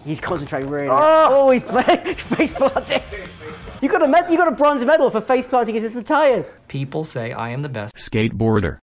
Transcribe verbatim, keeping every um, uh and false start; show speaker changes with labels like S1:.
S1: He's concentrating really. Oh, oh he's playing face planted. You got a med you got a bronze medal for face planting into some tires.
S2: People say I am the best
S3: skateboarder.